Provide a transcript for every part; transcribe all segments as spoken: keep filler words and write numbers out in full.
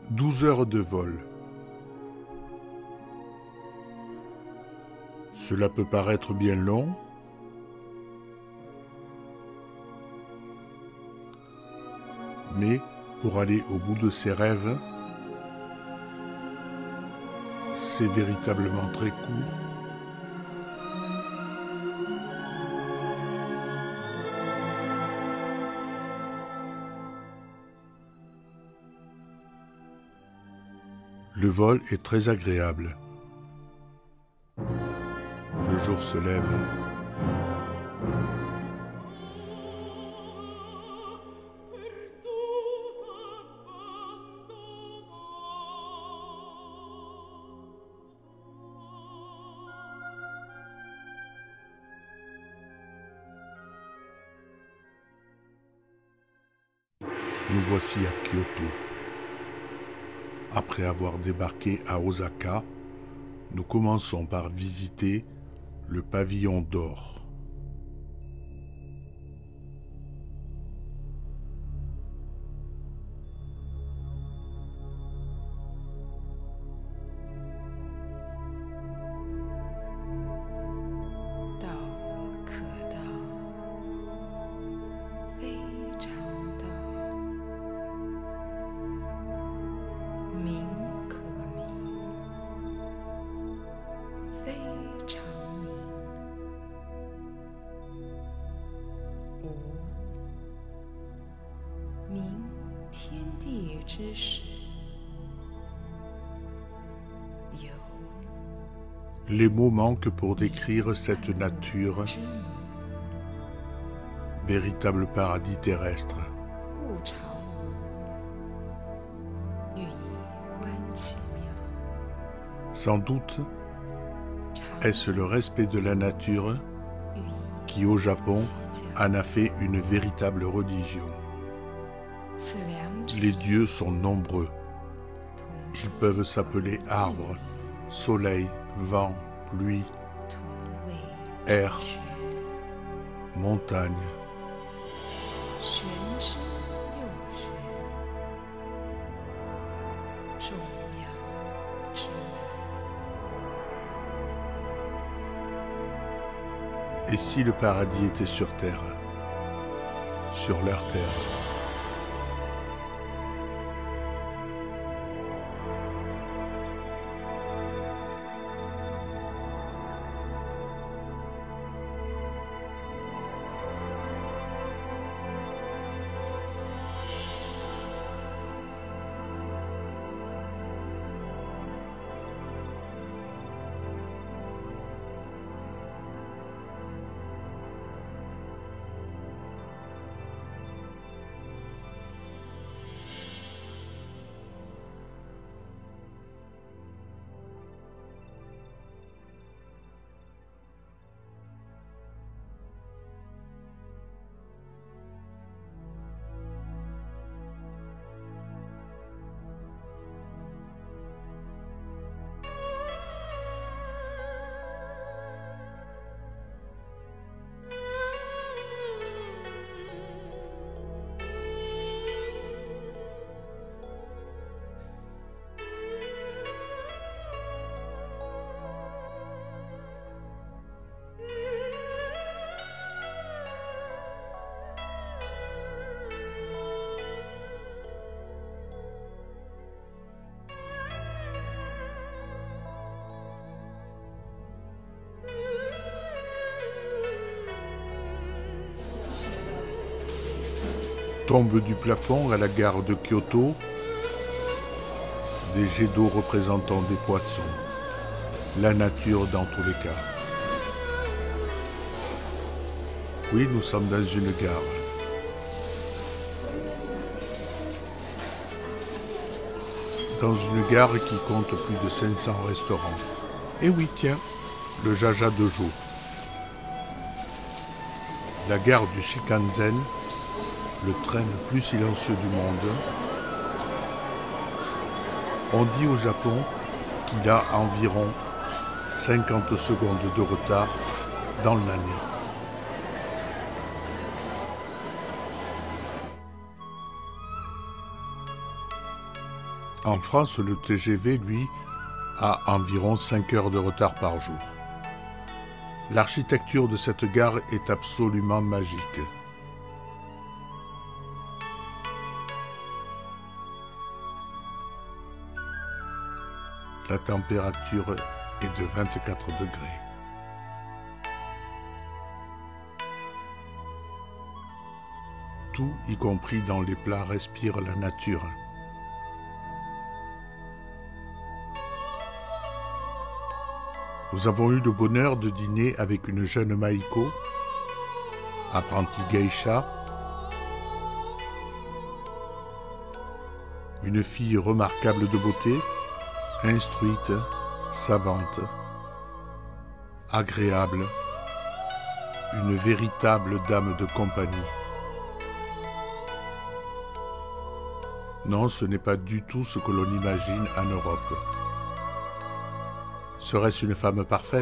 douze heures de vol. Cela peut paraître bien long, mais pour aller au bout de ses rêves, c'est véritablement très court. Le vol est très agréable. Le jour se lève. Nous voici à Kyoto. Après avoir débarqué à Osaka, nous commençons par visiter le pavillon d'or. Les mots manquent pour décrire cette nature, véritable paradis terrestre. Sans doute, est-ce le respect de la nature qui, au Japon, en a fait une véritable religion. Les dieux sont nombreux. Ils peuvent s'appeler arbre, soleil, vent, pluie, air, montagne. Et si le paradis était sur terre, sur leur terre? Tombent du plafond à la gare de Kyoto des jets d'eau représentant des poissons, la nature dans tous les cas. Oui, nous sommes dans une gare. Dans une gare qui compte plus de cinq cents restaurants. Et oui, tiens, le Jaja Dojo. La gare du Shinkansen, le train le plus silencieux du monde. On dit au Japon qu'il a environ cinquante secondes de retard dans l'année. En France, le T G V, lui, a environ cinq heures de retard par jour. L'architecture de cette gare est absolument magique. La température est de vingt-quatre degrés. Tout, y compris dans les plats, respire la nature. Nous avons eu le bonheur de dîner avec une jeune Maiko, apprentie geisha, une fille remarquable de beauté, instruite, savante, agréable, une véritable dame de compagnie. Non, ce n'est pas du tout ce que l'on imagine en Europe. Serait-ce une femme parfaite ?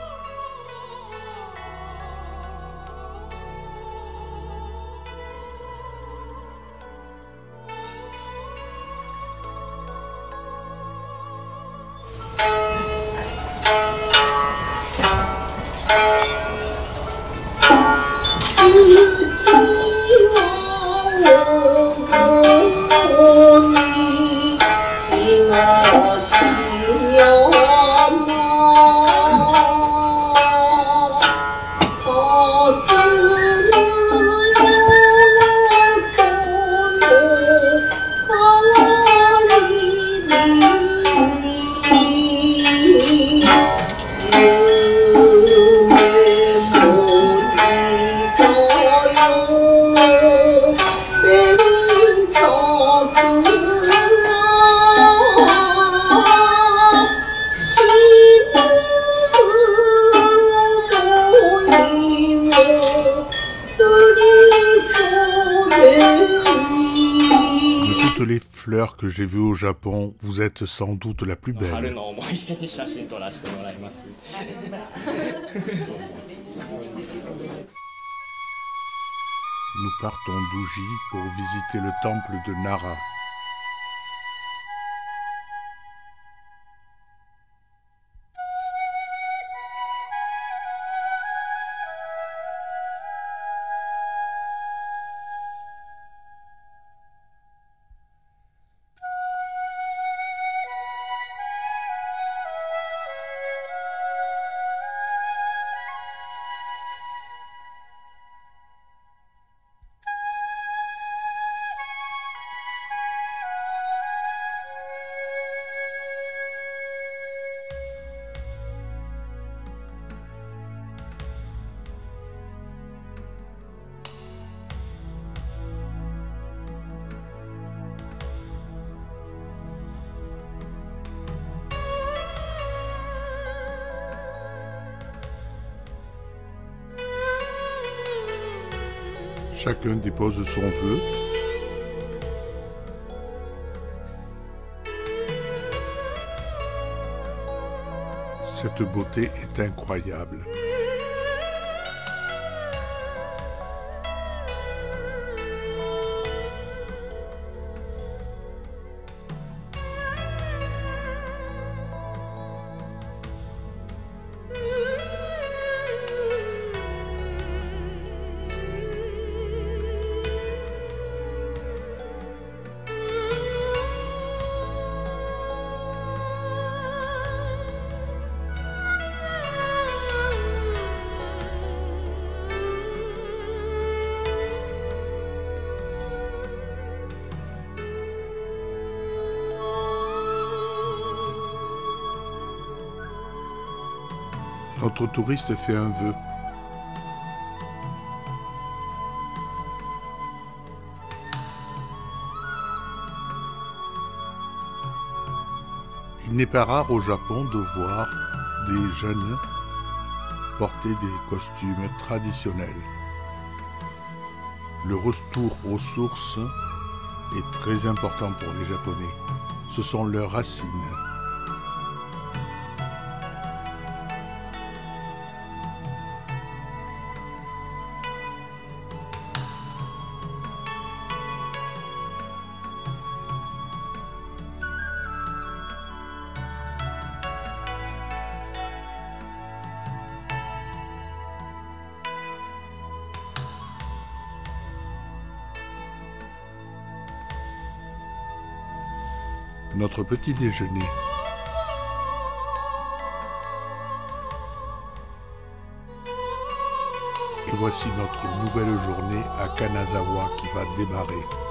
Les fleurs que j'ai vues au Japon, vous êtes sans doute la plus belle. Nous partons d'Uji pour visiter le temple de Nara. Chacun dépose son vœu. Cette beauté est incroyable. Notre touriste fait un vœu. Il n'est pas rare au Japon de voir des jeunes porter des costumes traditionnels. Le retour aux sources est très important pour les Japonais. Ce sont leurs racines. notre petit déjeuner. Et voici notre nouvelle journée à Kanazawa qui va démarrer.